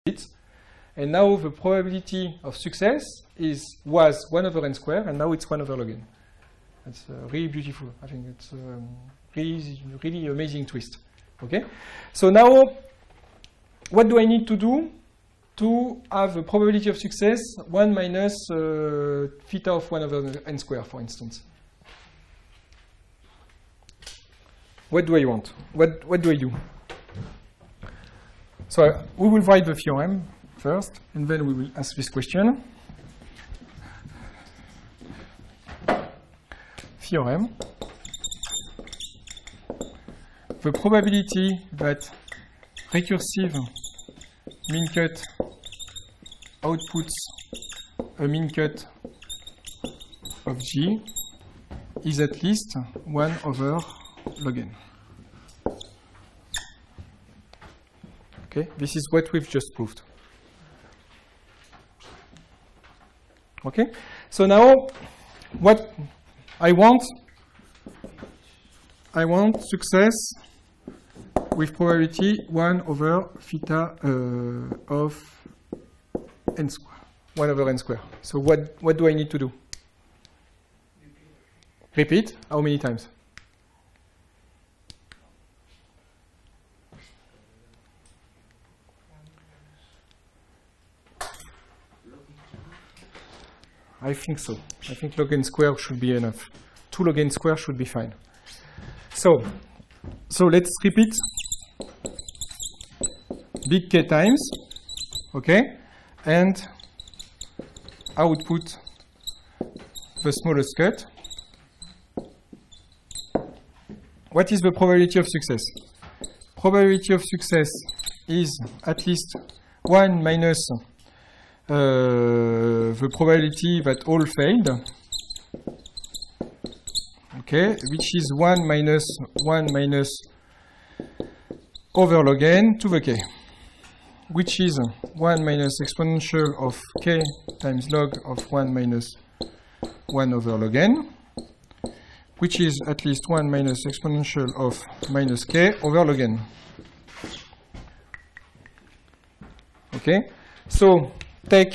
And now the probability of success was 1 over n squared, and now it's 1 over log n. That's really beautiful. I think it's really amazing twist. Okay. So now, what do I need to do to have a probability of success 1 minus theta of 1 over n squared, for instance? What do I want? What do I do? So we will write the theorem first, and then we will ask this question. Theorem. The probability that recursive min-cut outputs a min-cut of G is at least 1 over log n. Okay, this is what we've just proved. Okay, so now what I want success with probability 1 over theta of n squared, 1 over n squared. So what do I need to do? Repeat. How many times? I think so. I think log n squared should be enough. 2 log n squared should be fine. So let's repeat big K times, okay, and output the smallest cut. What is the probability of success? Probability of success is at least 1 minus the probability that all failed, okay, which is 1 minus over log n to the k, which is 1 minus exponential of k times log of 1 minus 1 over log n, which is at least 1 minus exponential of minus k over log n. Okay, so take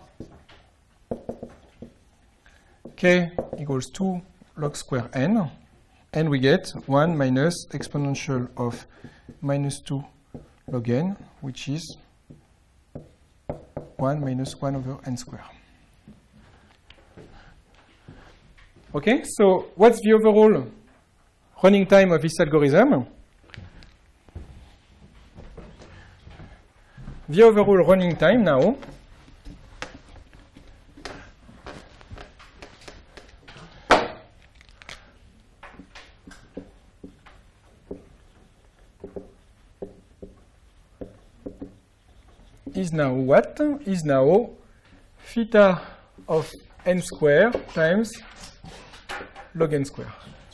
k equals 2 log square n, and we get 1 minus exponential of minus 2 log n, which is 1 minus 1 over n squared. Okay, so what's the overall running time of this algorithm? The overall running time now is now what? Is now theta of n squared times log n squared.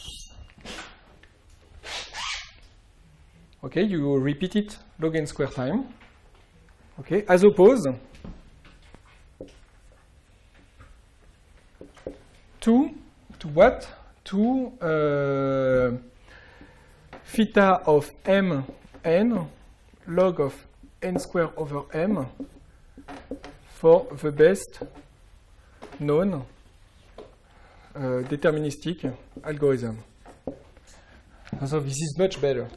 Okay, you repeat it log n squared time. Okay, as opposed to what? To theta of m n log of n squared over m for the best known deterministic algorithm. So this is much better.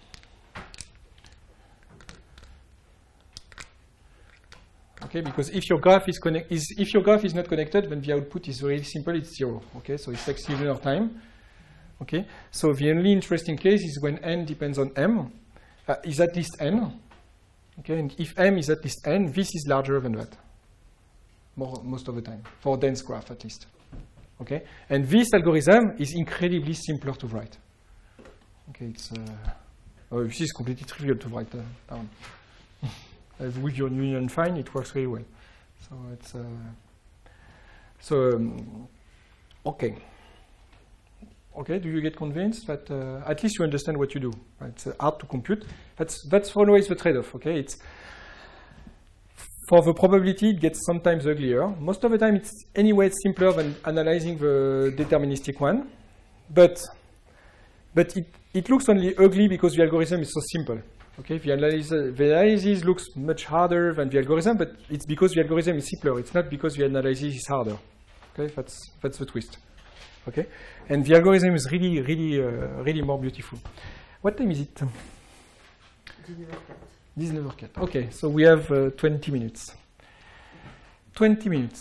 Okay, because if your graph is not connected, then the output is very simple. It's 0. Okay, so it takes linear time. Okay, so the only interesting case is when n depends on m, is at least n. Okay, and if m is at least n, this is larger than that. Most of the time, for dense graph at least. Okay, and this algorithm is incredibly simpler to write. Okay, it's this is completely trivial to write down. With your union fine, it works really well. So it's okay. Okay, do you get convinced that at least you understand what you do? Right? It's hard to compute. That's always the trade-off. Okay, it's for the probability it gets sometimes uglier. Most of the time it's anyway simpler than analyzing the deterministic one, but it looks only ugly because the algorithm is so simple. Okay, the analysis looks much harder than the algorithm, but it's because the algorithm is simpler. It's not because the analysis is harder. Okay, that's the twist. Okay, and the algorithm is really more beautiful. What time is it? 19h04. Okay, so we have 20 minutes. 20 minutes.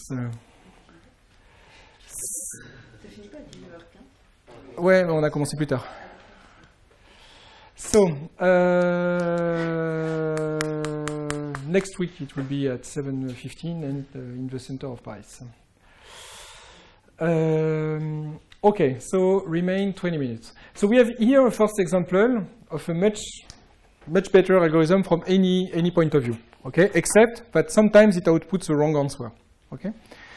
Ça finit pas à 19h15? Ouais, on a commencé plus tard. So, next week it will be at 7:15 and in the center of Paris. Okay, so remain 20 minutes. So we have here a first example of a much better algorithm from any point of view. Okay, except that sometimes it outputs the wrong answer. Okay.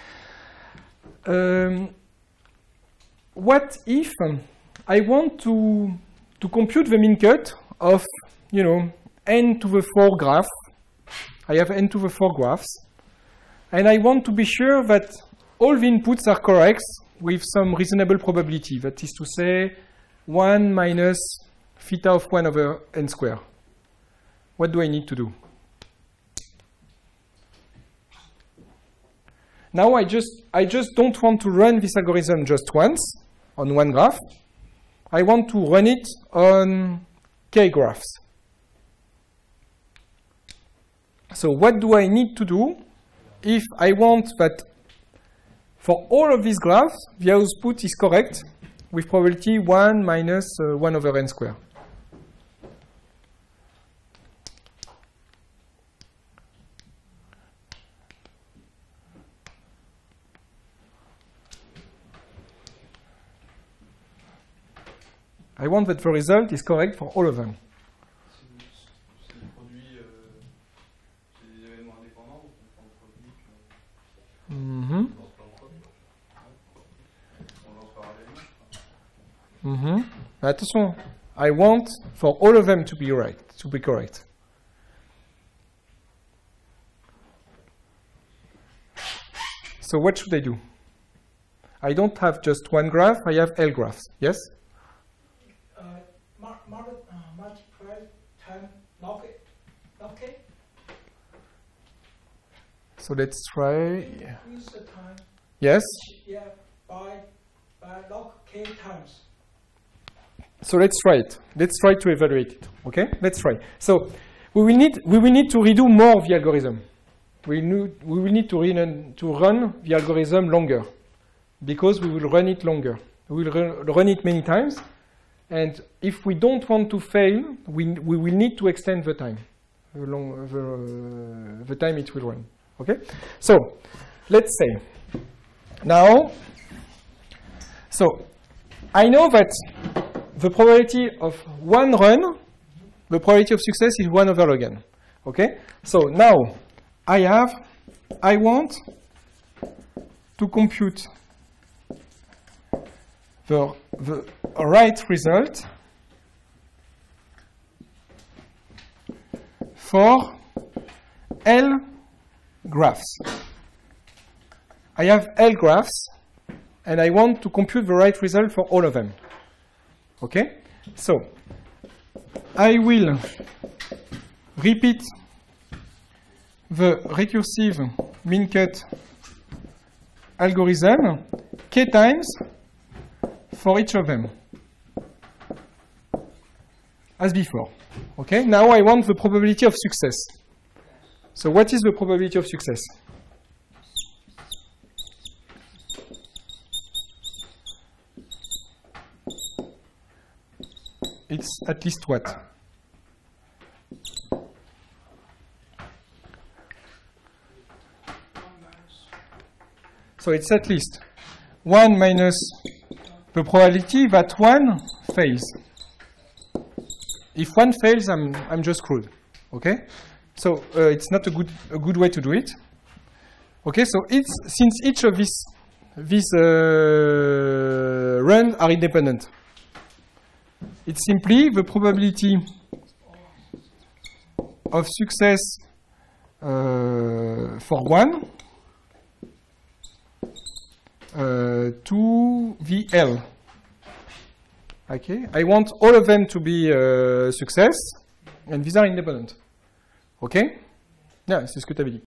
What if I want to compute the min cut of, you know, n to the 4 graph? I have n to the 4 graphs, and I want to be sure that all the inputs are correct with some reasonable probability. That is to say, 1 minus theta of 1 over n squared. What do I need to do? Now I just don't want to run this algorithm just once on one graph. I want to run it on k graphs. So what do I need to do if I want that for all of these graphs, the output is correct with probability 1 minus 1 over n squared? I want that the result is correct for all of them. Attention, I want for all of them to be right, to be correct. So what should I do? I don't have just one graph, I have L graphs, yes? Multiply time log k. So let's try. Increase the time. Yes? Yeah, by log k times. So let's try it. Let's try to evaluate it. Okay? Let's try. So we will need to redo more of the algorithm. We will need to run the algorithm longer because we will run it longer. We will run it many times. And if we don't want to fail, we will need to extend the time, the time it will run. Okay? So let's say now, so I know that the probability of one run, the probability of success is 1 over log n. Okay? So now I want to compute the right result for L graphs. I have L graphs, and I want to compute the right result for all of them. Okay? So I will repeat the recursive min-cut algorithm k times for each of them, as before. Okay? Now I want the probability of success. So what is the probability of success? It's at least what? So it's at least 1 minus the probability that one fails. If one fails, I'm just screwed. Okay? So it's not a good way to do it. Okay, so since each of these runs are independent, it's simply the probability of success for one to the L. Okay, I want all of them to be success, And these are independent. OK? Yeah, c'est ce que tu avais dit.